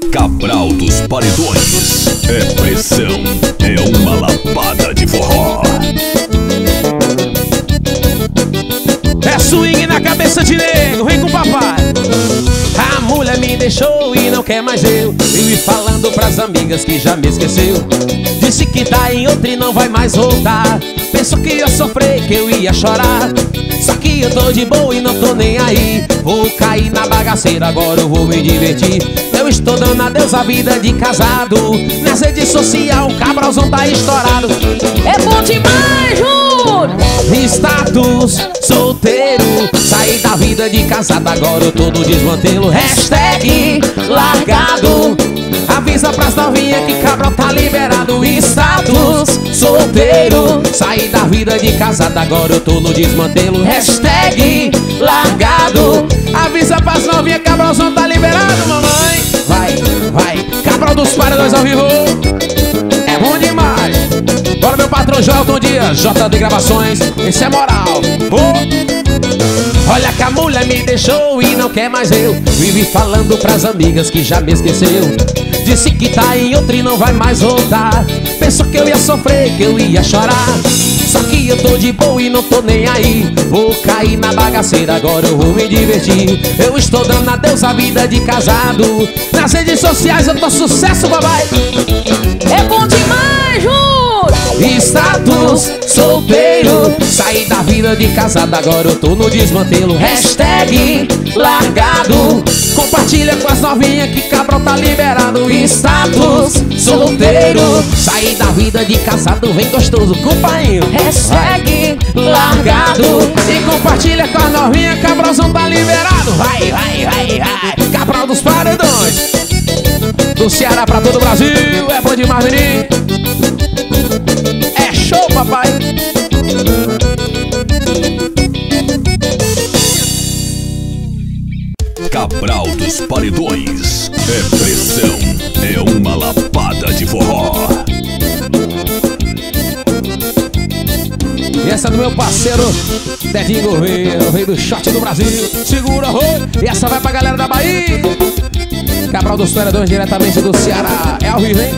Cabral dos Paredões. É pressão, é uma lapada de forró. É swing na cabeça de nego, vem com o papai. A mulher me deixou e não quer mais eu. Vive falando pras amigas que já me esqueceu. Disse que tá em outra e não vai mais voltar. Pensou que ia sofrer, que eu ia chorar. Só que eu tô de boa e não tô nem aí. Vou cair na bagaceira, agora eu vou me divertir. Eu estou dando adeus à vida de casado. Nas redes sociais o cabralzão tá estourado. É bom demais, Júnior! Status solteiro, saí da vida de casado, agora eu tô no desmantelo. Hashtag largado, avisa pras novinhas que Cabral tá liberado. Status solteiro, saí da vida de casado, agora eu tô no desmantelo. Hashtag largado, avisa pras novinhas que Cabralzão tá liberado, mamãe. Vai, Cabral dos Paredões ao vivo. É bom demais. Bora meu patrão Joelton Dias, JD Gravações, esse é moral. Olha que a mulher me deixou e não quer mais eu. Vive falando pras amigas que já me esqueceu. Disse que tá em outra e não vai mais voltar. Pensou que eu ia sofrer, que eu ia chorar. Só que eu tô de boa e não tô nem aí. Vou cair na bagaceira, agora eu vou me divertir. Eu estou dando adeus à vida de casado. Nas redes sociais eu tô sucesso, babai. É bom demais, Júnior! Status solteiro, saí da vida de casado, agora eu tô no desmantelo. Hashtag largado, compartilha com as novinhas que Cabral tá liberado. Status solteiro, saí da vida de casado, vem gostoso, companheiro. Hashtag largado, e compartilha com as novinhas, Cabralzão tá liberado. Vai, Cabral dos Paredões, do Ceará pra todo o Brasil, é bom demais, menino. É show, papai. Cabral dos Paredões. É pressão, é uma lapada de forró. E essa é do meu parceiro Dedinho Gouveia, o rei do shot do Brasil. Segura, roi. E essa vai pra galera da Bahia. Cabral dos Paredões, diretamente do Ceará. É ao vivo, hein?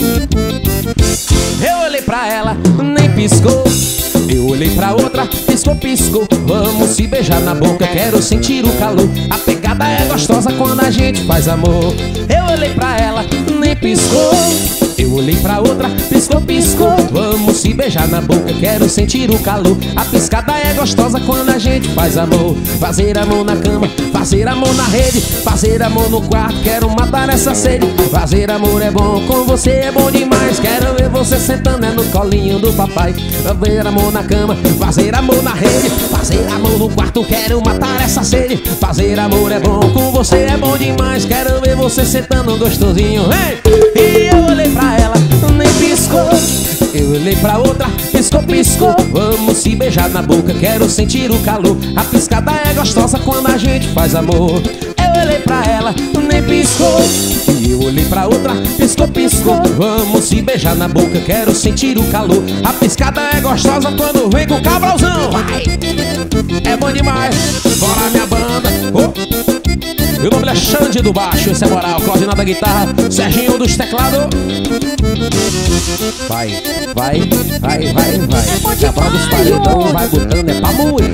Eu olhei pra ela, nem piscou. Eu olhei pra outra, piscou. Vamos se beijar na boca, quero sentir o calor. A pegada é gostosa quando a gente faz amor. Eu olhei pra ela, nem piscou. Eu olhei pra outra, piscou. Vamos se beijar na boca, quero sentir o calor. A piscada é gostosa quando a gente faz amor. Fazer amor na cama, fazer amor na rede, fazer amor no quarto, quero matar essa sede. Fazer amor é bom, com você é bom demais. Quero ver você sentando no colinho do papai. Fazer amor na cama, fazer amor na rede, fazer amor no quarto, quero matar essa sede. Fazer amor é bom, com você é bom demais. Quero ver você sentando gostosinho, hein? E eu olhei pra ela, nem piscou. Eu olhei pra outra, piscou. Vamos se beijar na boca, quero sentir o calor. A piscada é gostosa quando a gente faz amor. Eu olhei pra ela, nem piscou. E eu olhei pra outra, piscou. Vamos se beijar na boca, quero sentir o calor. A piscada é gostosa quando vem com o Cabralzão. Vai! É bom demais. Bora minha banda. Meu nome é Xande do baixo, esse é moral. Claudinho da guitarra, Serginho dos teclados. Vai. Cabral dos Paredões, vai botando, é pra moer.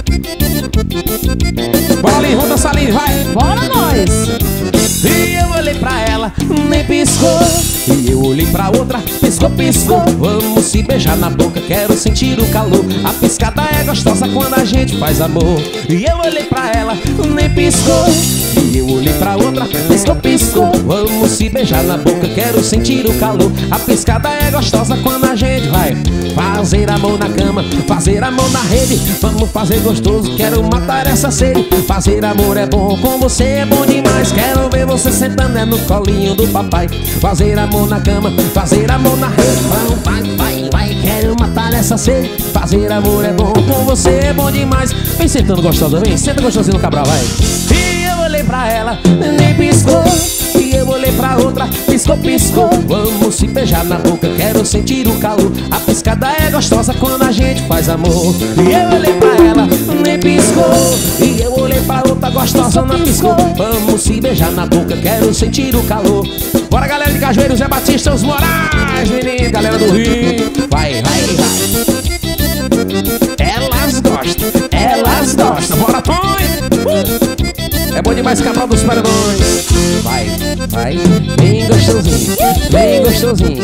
Bora ali, vamos dançar ali, vai. Bora nós! E eu olhei pra ela, nem piscou. E eu olhei pra outra, piscou. Vamos se beijar na boca, quero sentir o calor. A piscada é gostosa quando a gente faz amor. E eu olhei pra ela, nem piscou. E eu olhei pra outra, piscou. Vamos se beijar na boca, quero sentir o calor. A piscada é gostosa quando a gente vai fazer amor na cama, fazer amor na rede. Vamos fazer gostoso, quero matar essa sede. Fazer amor é bom, com você é bom demais. Quero ver você sentando no colinho do papai. Fazer amor na cama, fazer amor na rede. Vai, quero matar essa sede. Fazer amor é bom, com você é bom demais. Vem sentando gostosa, vem, senta gostosinho no Cabral, vai. E eu olhei pra ela, nem piscou. E eu olhei olhei pra outra, piscou, piscou. Vamos se beijar na boca, quero sentir o calor. A piscada é gostosa quando a gente faz amor. E eu olhei pra ela, nem piscou. E eu olhei pra outra gostosa, não piscou. Vamos se beijar na boca, quero sentir o calor. Bora, galera de Cajueiro, Zé Batista, os Moraes, menino, galera do Rio. Vai, vai, vai. Elas gostam. Bora, põe. É bom demais, Cabral dos Paredões. Vai, vai, bem gostosinho, bem gostosinho.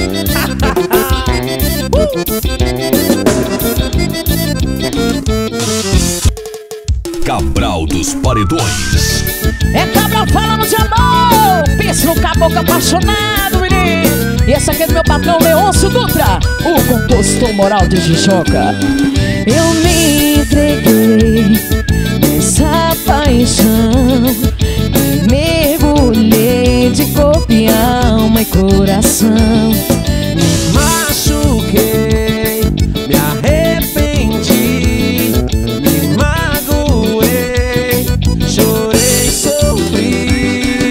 Cabral dos Paredões. É Cabral falando de amor. Pensa no caboclo apaixonado, menino. E essa aqui é do meu patrão Leôncio Dutra, o compositor moral de Jijoca. Eu me entreguei nessa paixão e mergulhei de corpo e alma e coração. Me machuquei, me arrependi, me magoei, chorei, sofri.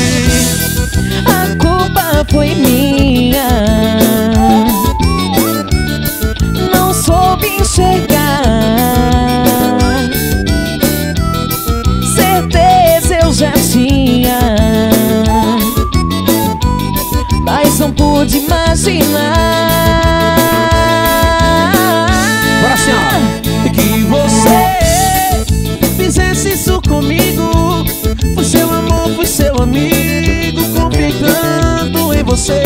A culpa foi minha, não soube enxergar. Certeza eu já tinha, mas não pude imaginar. Agora assim, ó. Que você fizesse isso comigo. Fui seu amor, fui seu amigo, confiei tanto em você.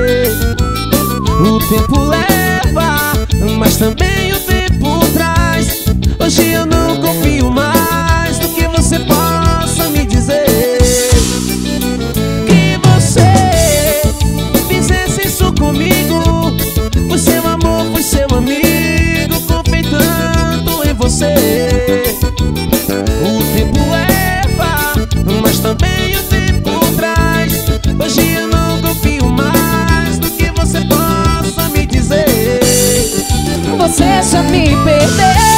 O tempo leva, mas também o tempo traz. Hoje eu não confio mais no que você possa me dizer. Que você fizesse isso comigo. Fui seu amor, fui seu amigo, confiei tanto em você. O tempo leva, mas também o tempo traz. Hoje eu não confio mais no que você possa me dizer. Você já me perdeu.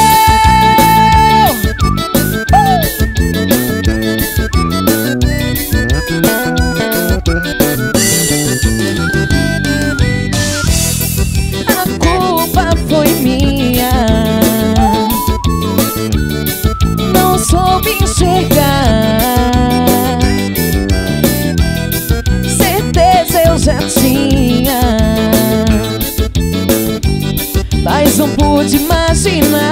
A culpa foi minha, não soube enxergar. Certeza eu já tinha, mas não pude imaginar.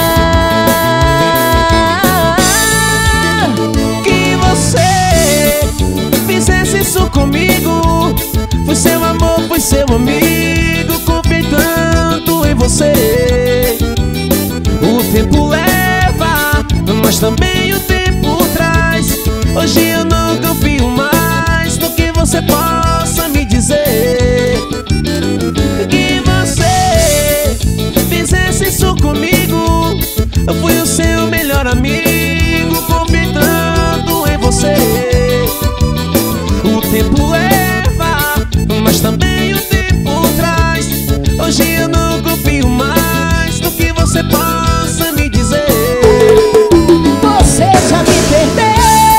Que você fizesse isso comigo. Fui seu amor, fui seu amigo, confiei tanto em você. O tempo leva, mas também o tempo traz. Hoje eu não confio mais no que você possa me dizer. Que você fizesse isso comigo. Eu fui o seu melhor amigo, confiei tanto em você. O tempo leva, mas também o tempo traz. Hoje eu não confio mais no que você possa me dizer. Você já me perdeu.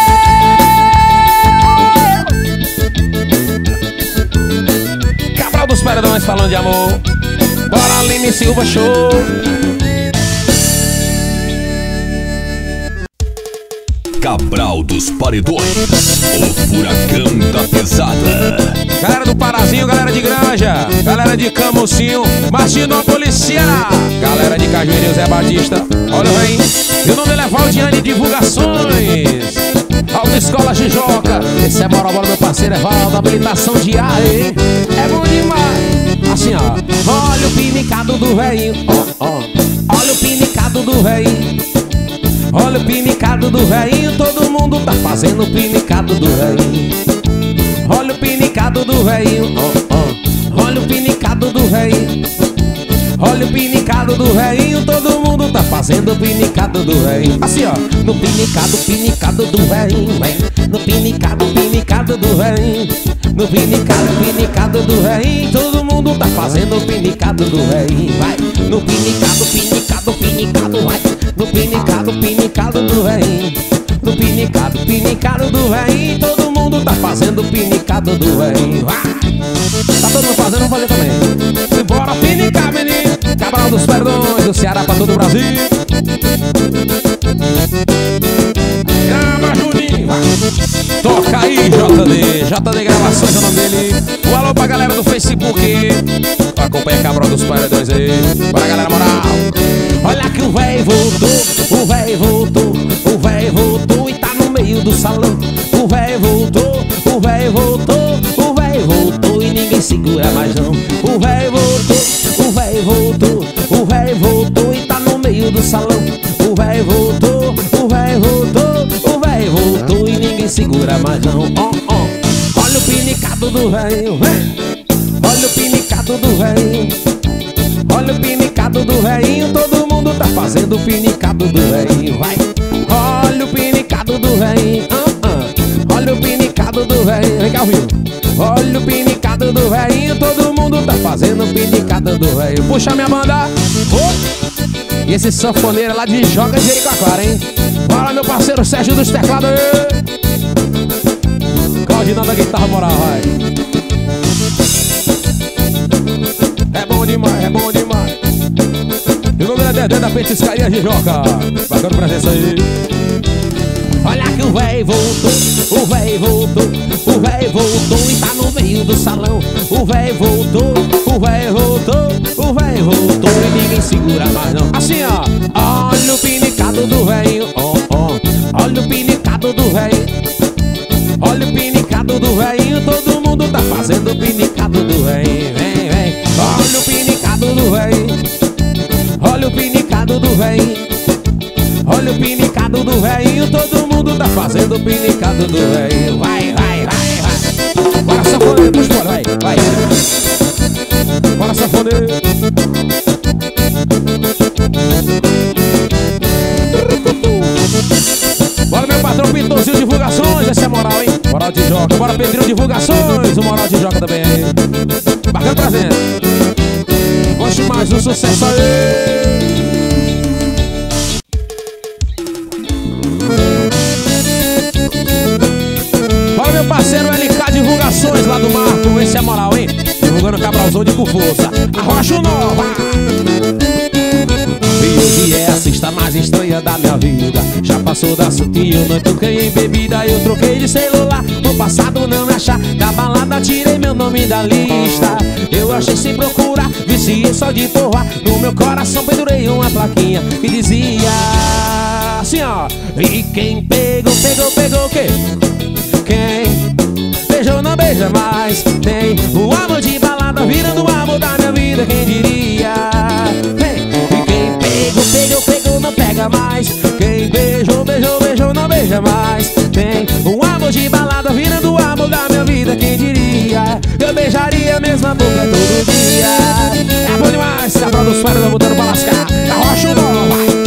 Cabral dos Paredões falando de amor. Bora, Aline Silva Show. Cabral dos Paredões, o furacão da pesada. Galera do Parazinho, galera de Granja, galera de Camucinho, Martinópolis, Ceará, galera de Cajueiro, Zé Batista. Olha aí, e o nome dele é Valdiane Divulgações, Autoescola Jijoca. Esse é Bora Bora, meu parceiro Evaldo, habilitação de ar, hein? É bom demais. Assim, ó. Olha o pinicado do velhinho, ó, ó. Olha o pinicado do velhinho. Olha o pinicado do velhinho, todo mundo tá fazendo o pinicado do velhinho. Olha o pinicado do velhinho, ó, ó. Olha o pinicado do velhinho. Olha o pinicado do velhinho, todo mundo tá fazendo o pinicado do velhinho. Assim, ó. No pinicado, pinicado do velhinho, vem. No pinicado, pinicado do velhinho. No pinicado, pinicado do velhinho, todo mundo tá fazendo o pinicado do velhinho, vai. No pinicado, pinicado, pinicado, vai. No pinicado, pinicado do velhinho. No pinicado, pinicado do velhinho, todo mundo tá fazendo fazendo pinicado do velho. Tá todo mundo fazendo, vamos fazer também. Simbora pinicar, menino. Cabral dos Perdões, do Ceará pra todo o Brasil. Grava, Juninho, vai. Toca aí, JD Gravações é o nome dele. Um alô pra galera do Facebook. Acompanha Cabral dos Perdões aí. Bora, galera, moral. Olha que o véio voltou, o véio voltou, o véio voltou e tá no meio do salão. O véio voltou, o véio voltou, o véio voltou e ninguém segura mais não. O véio voltou, o véio voltou, o véio voltou e tá no meio do salão. O véio voltou, o véio voltou, o véio voltou e ninguém segura mais não. Olha o pinicado do véio, olha o pinicado do véio. Olha o pinicado do velhinho, todo mundo tá fazendo o pinicado do velhinho, vai. Olha o pinicado do velhinho, olha o pinicado do velhinho, vem cá, viu? Olha o pinicado do velhinho, todo mundo tá fazendo o pinicado do velhinho. Puxa minha banda, e esse sanfoneiro lá de Joga de Jericoacoara, hein? Bora, meu parceiro Sérgio dos teclados, Claudinão da guitarra moral, vai. É bom demais, é bom demais. E o nome é Dedé da Petiscaria de Joca. Bacana presença aí. Olha que o véio voltou, o véio voltou, o véio voltou e tá no meio do salão. O véio voltou, o véio voltou, o véio voltou e ninguém segura mais não. Assim ó, olha o pinicado do véio, olha o pinicado do véio. Olha o pinicado do véio, todo mundo tá fazendo o pinicado do véio. Vem, vem. Olha o pinicado do véio, olha o pinicado do véio. Olha o pinicado do velhinho, todo mundo tá fazendo o pinicado do velhinho. Vai, vai, vai, vai. Bora sanfoneiro, puxa, bora, vai, vai. Bora sanfoneiro. Bora meu patrão Pintorzinho Divulgações, essa é a moral, hein? Moral de Joca, bora Pedrinho Divulgações, o Moral de Joca também aí. Bacana presente. Goste mais um sucesso aí. Meu parceiro LK Divulgações lá do Marco, esse é moral, hein? Divulgando Cabralzão de com força. Arrocha Nova. E hoje é a sexta mais estranha da minha vida. Já passou da sutil, não toquei em bebida. Eu troquei de celular, no passado não me achar. Da balada tirei meu nome da lista. Eu achei sem procurar, viciei só de porra. No meu coração pendurei uma plaquinha e dizia assim ó: e quem pegou, pegou, pegou o quê? Quem beijou não beija mais. Tem o amor de balada virando o amor da minha vida, quem diria? Hey. E quem pegou, pegou, pegou não pega mais. Quem beijou, beijou, beijou não beija mais. Tem o amor de balada virando o amor da minha vida, quem diria? Eu beijaria a mesma boca todo dia. É bom demais, Cabral dos Perdões botando pra lascar. Arrocha o Nova.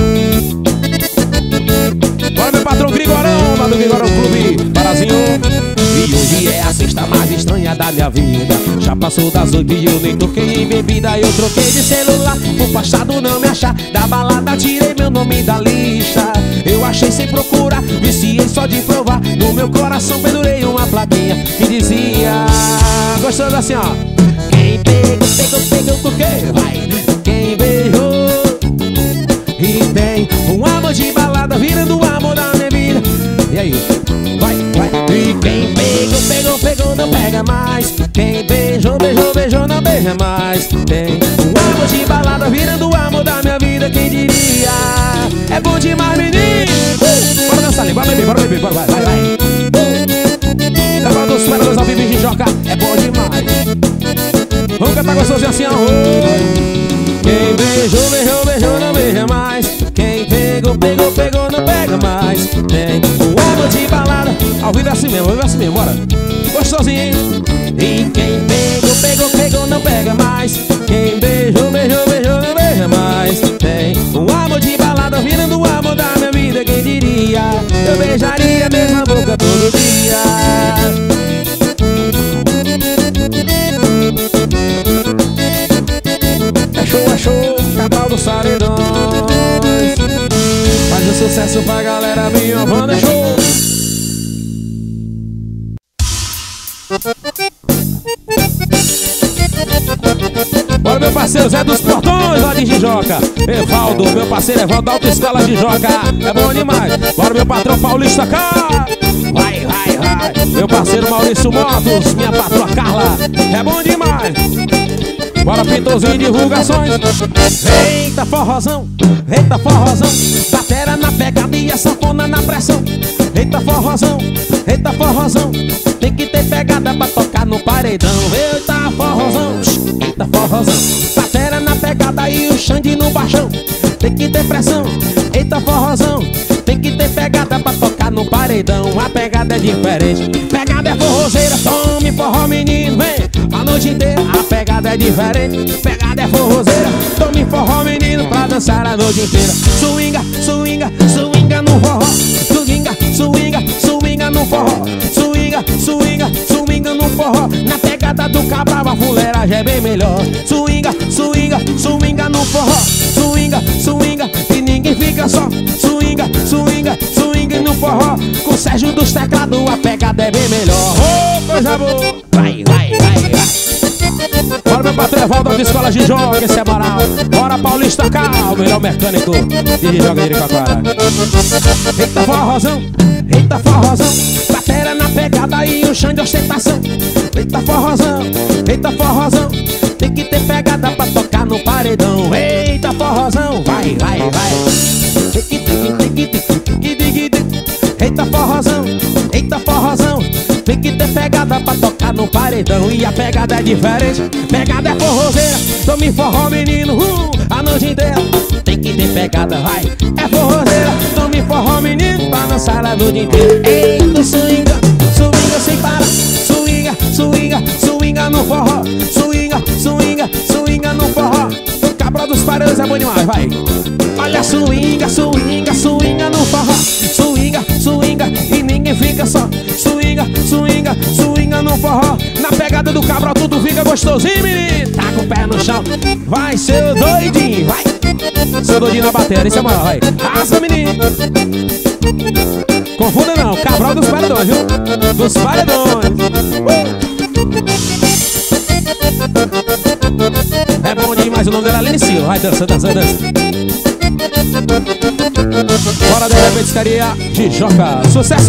Bora meu patrão Grigorão, lá do Grigorão Clube, Parazinho. E hoje é a sexta mais estranha da minha vida. Já passou das 8 e eu nem toquei em bebida. Eu troquei de celular, o passado não me achar. Da balada tirei meu nome da lista. Eu achei sem procurar, viciei só de provar. No meu coração pendurei uma plaquinha que dizia, gostando assim ó: quem pegou, pegou, pegou por quê? Vai. Quem beijou e tem um amor de balada virando o amor da minha vida. E aí? Vai, vai. E quem pegou, pegou, pegou, não pega mais. Quem beijou, beijou, beijou, não beija mais. Tem um amor de balada virando o amor da minha vida, quem diria? É bom demais, menino. Bora dançar ali, bora beber, bora, vai, vai, vai. Cabral dos Perdões ao vivo em Joca, é bom demais. Vamos cantar gostosinho assim, ó. Quem beijou, beijou, beijou, não beija mais. Quem pegou, pegou, pegou, não pega mais. Tem um amor de balada. Ao vivo é assim mesmo, bora. Gostosinho, hein? E quem pegou, pegou, pegou, não pega mais. Quem beijou, beijou, beijou, não beija mais. Tem um amor de balada virando o amor da minha vida, quem diria? Eu beijaria a mesma boca todo dia. É show, Cabral dos Perdões. Faz um sucesso pra galera, minha banda é show. Bora, meu parceiro Zé dos Portões, lá de Jijoca. Evaldo, meu parceiro Evaldo, Autoescola Jijoca. É bom demais. Bora, meu patrão Paulista cá. Vai, vai, vai. Meu parceiro Maurício Motos, minha patroa Carla. É bom demais. Bora, Pintorzinho, divulgações. Eita forrozão, eita forrozão. Batera na pegada e a sanfona na pressão. Eita forrozão, eita forrozão. Tem que ter pegada pra tocar no paredão. Eita forrozão, eita forrozão. Batera na pegada e o Xande no baixão. Tem que ter pressão, eita forrozão. Tem que ter pegada pra tocar no paredão. A pegada é diferente, pegada é forrozeira. Tome forró menino, vem a noite inteira. A pegada é diferente, pegada é forrozeira. Tome forró menino pra dançar a noite inteira. Swinga, swinga, swinga no forró. Swinga, swinga, swinga no forró. Swinga, swinga, swinga no forró. Na pegada do Cabral a fuleiragem é bem melhor. Swinga, swinga, swinga no forró. Swinga, swinga e ninguém fica só. Swinga, swinga, swinga no forró. Com o Sérgio dos Teclados a pegada é bem melhor. Oh, coisa boa. Vai, vai, vai, vai. Bora, meu patrão Evaldo, da escola de jogo, esse é moral. Bora, Paulista cá, o melhor mecânico de joga de Iricoacoara. Eita forrozão, eita forrozão. Batera na pegada e o chão de ostentação. Eita forrozão, eita forrozão. Tem que ter pegada pra tocar no paredão. Eita forrozão, vai, vai, vai. Eita forrozão, eita forrozão. Tem que ter pegada pra tocar no paredão. E a pegada é diferente, pegada é forrozeira. Tome forró menino, a noite inteira. Tem que ter pegada, vai, é forrozeira. Tome forró menino pra dançar a noite inteira. Eita swinga, swinga sem parar. Swinga, swinga, swinga no forró. Swinga, swinga, swinga no forró. O Cabral dos Paredões é bom demais, vai. Olha swinga, swinga, swinga no forró. Swinga, swinga e ninguém fica só. Swinga, swinga, swinga no forró. Na pegada do Cabral tudo fica gostosinho, menino. Tá com o pé no chão, vai seu doidinho, vai. Seu doidinho na bateria, isso é maior, vai. Arrasa, menino. Confunda não, Cabral dos Paredões, viu? Dos Paredões. É bom demais, o nome dela é Aline Silva. Vai, dança, dança, dança. Bora da petiscaria de Joca. Sucesso!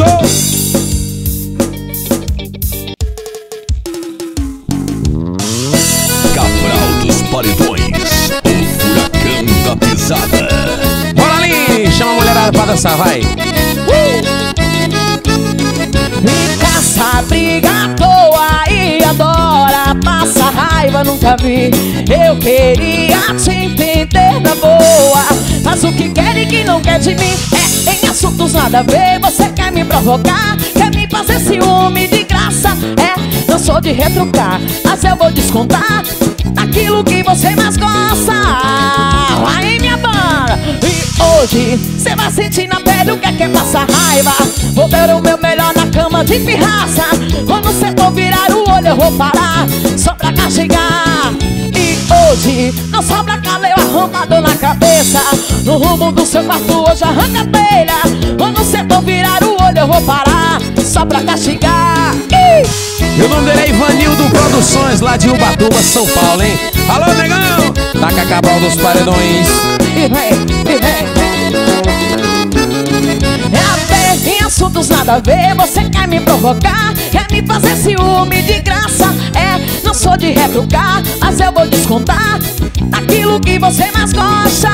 Cabral dos Paredões, o furacão da pisada. Bora ali, chama a mulherada pra dançar, vai. E caça, briga à toa e adora, passa raiva, nunca vi. Eu queria te entender na boa, mas o que quer e que não quer de mim é em assuntos nada a ver. Você quer me provocar, quer me fazer ciúme de graça. É, não sou de retrucar, mas eu vou descontar aquilo que você mais gosta. Aí minha banda, e hoje cê vai sentir na pele o que é passar raiva. Vou ver o meu melhor na cama de pirraça. Quando cê for virar o olho eu vou parar, só pra castigar. E hoje não sobra caleu arrumado na cabeça. No rumo do seu quarto hoje arranca a telha. Quando cê for virar o olho eu vou parar, só pra castigar. E o nome dele é Ivanildo Produções, lá de Ubatuba, São Paulo, hein? Alô, negão! Taca Cabral dos Paredões. E vem, e vem. É até em assuntos nada a ver. Você quer me provocar, quer me fazer ciúme de graça. É, não sou de retrucar, mas eu vou descontar aquilo que você mais gosta.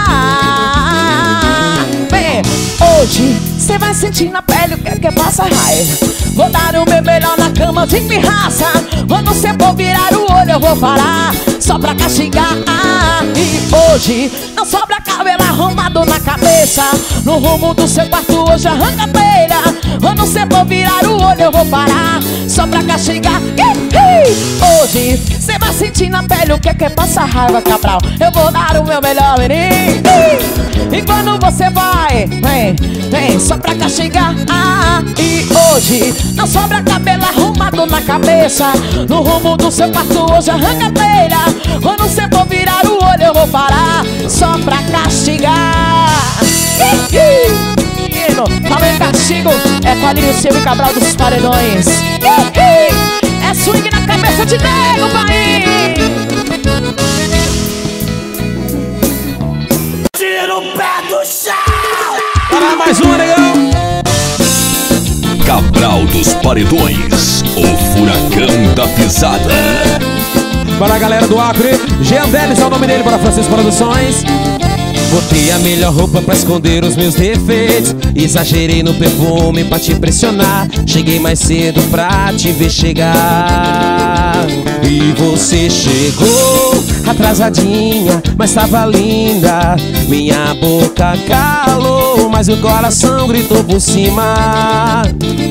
Vem, hoje cê vai sentir na pele o que é passa raiva. Vou dar o meu melhor na cama de pirraça. Quando cê for virar o olho eu vou parar, só pra castigar. E hoje não sobra cabelo arrumado na cabeça. No rumo do seu quarto hoje arranca a telha. Quando cê for virar o olho eu vou parar, só pra castigar. Hoje cê vai sentir na pele o que é passar raiva, Cabral. Eu vou dar o meu melhor, menino. E quando você vai, vem, vem, só pra castigar. E hoje não sobra cabelo arrumado na cabeça. No rumo do seu quarto hoje arranca a telha. Quando você for virar o olho eu vou parar, só pra castigar. Menino, falou em castigo, é com Aline Silva e Cabral dos Paredões. É de nego, pai. Tira o pé do chão. Para mais uma, negão. Cabral dos Paredões, o furacão da pisada. Para a galera do Acre, Jean Delis é o nome dele, para Francisco Produções. Botei a melhor roupa pra esconder os meus defeitos. Exagerei no perfume pra te impressionar. Cheguei mais cedo pra te ver chegar. E você chegou atrasadinha, mas tava linda. Minha boca calou, mas o coração gritou por cima.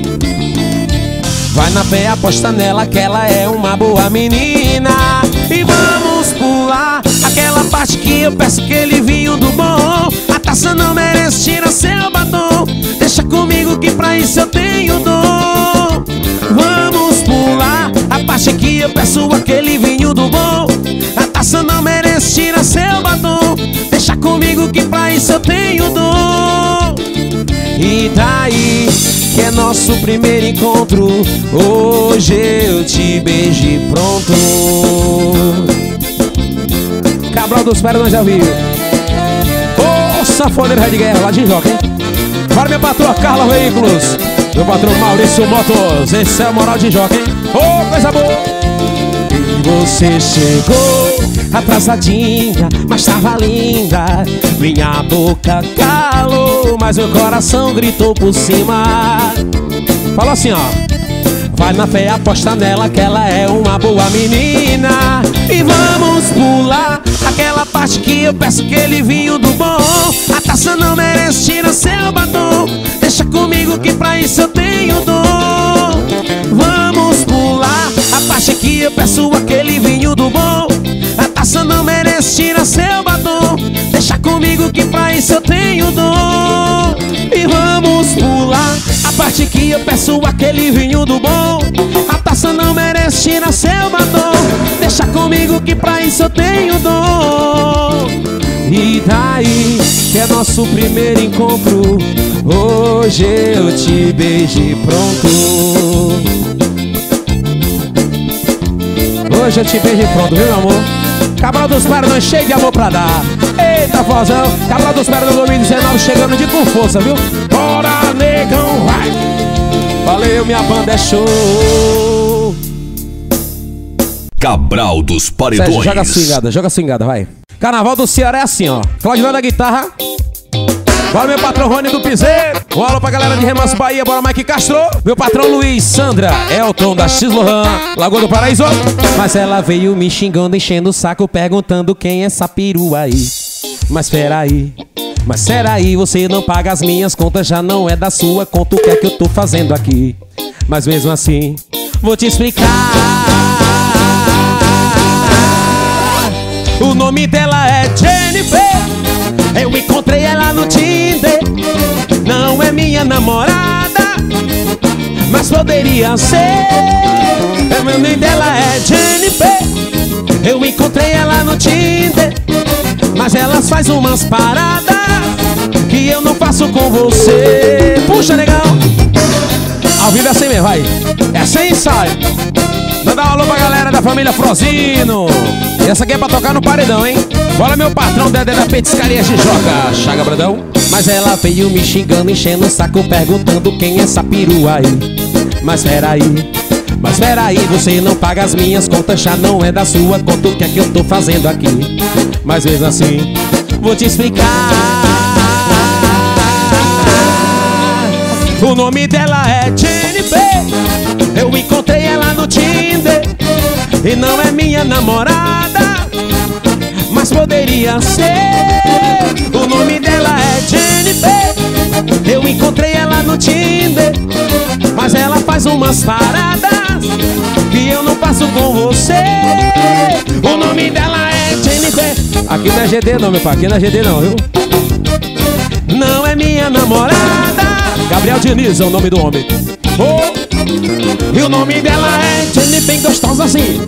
Vai na fé, aposta nela que ela é uma boa menina. E vamos pular aquela parte que eu peço aquele vinho do bom. A taça não merece, tira seu batom. Deixa comigo que pra isso eu tenho dom. Vamos pular a parte que eu peço aquele vinho do bom. A taça não merece, tira seu batom. Deixa comigo que pra isso eu tenho dom. E daí que é nosso primeiro encontro. Hoje eu te beijo e pronto. Cabral dos Paredões ao vivo. Ô, sanfoneiro Rei de Guerra, lá de Joca, hein? Para minha patroa Carla Veículos, meu patrão Maurício Motos. Esse é o moral de Joca, hein? Ô, coisa boa. E você chegou atrasadinha, mas tava linda. Minha boca calou, mas meu coração gritou por cima. Falou assim, ó: vai na fé, aposta nela que ela é uma boa menina. E vamos pular aquela parte que eu peço aquele vinho do bom. A taça não merece, tira seu batom. Deixa comigo que pra isso eu tenho dom. Vamos pular a parte que eu peço aquele vinho do bom. A taça não merece, tira seu batom. Deixa comigo que pra isso eu tenho dom. E vamos pular a parte que eu peço aquele vinho do bom. A taça não merece, tira seu batom. Deixa comigo que pra isso eu tenho dom. E daí que é nosso primeiro encontro. Hoje eu te beijo e pronto. Hoje eu te beijo e pronto, viu, meu amor? Cabral dos Paredões cheio de amor pra dar. Eita, vozão. Cabral dos Paredões 2019 chegando de com força, viu? Bora, negão, vai. Valeu, minha banda é show. Cabral dos Paredões. Sérgio, joga a swingada, vai. Carnaval do Ceará é assim, ó. Claudio da guitarra. Bora, meu patrão Rony do Piseiro. Um alô pra galera de Remanso Bahia. Bora, Mike Castro. Meu patrão Luiz, Sandra, Elton da X Lohan, Lagoa do Paraíso. Mas ela veio me xingando, enchendo o saco, perguntando quem é essa perua aí. Mas peraí, você não paga as minhas contas, já não é da sua conta. O que é que eu tô fazendo aqui? Mas mesmo assim, vou te explicar. O nome dela é Jennifer. Eu encontrei ela no Tinder. Não é minha namorada, mas poderia ser. O nome dela é Jennifer. Eu encontrei ela no Tinder, mas elas faz umas paradas que eu não faço com você. Puxa, negão. Ao vivo é assim mesmo, vai. É sem ensaio. Manda um alô pra galera da família Frozino. E essa aqui é pra tocar no paredão, hein? Bora, meu patrão Dedé da Petiscaria Jijoca. Chaga, Brandão. Mas ela veio me xingando, enchendo o saco, perguntando quem é essa perua aí. Mas peraí, você não paga as minhas contas, já não é da sua conta. O que é que eu tô fazendo aqui? Mas mesmo assim, vou te explicar. O nome dela é Jennifer. Eu encontrei ela no Tinder. E não é minha namorada, mas poderia ser. O nome dela é Jennifer. Eu encontrei ela no Tinder, mas ela faz umas paradas que eu não faço com você. O nome dela é Jennifer. Aqui não é GD não, meu pai, aqui não é GD não, viu? Não é minha namorada. Gabriel Diniz é o nome do homem. Oh. E o nome dela é Jennifer, bem gostosa assim.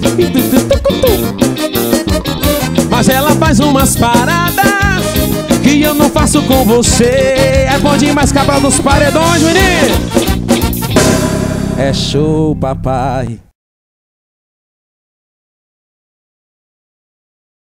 Mas ela faz umas paradas que eu não faço com você. É bom demais, Cabral dos Paredões, menino. É show, papai.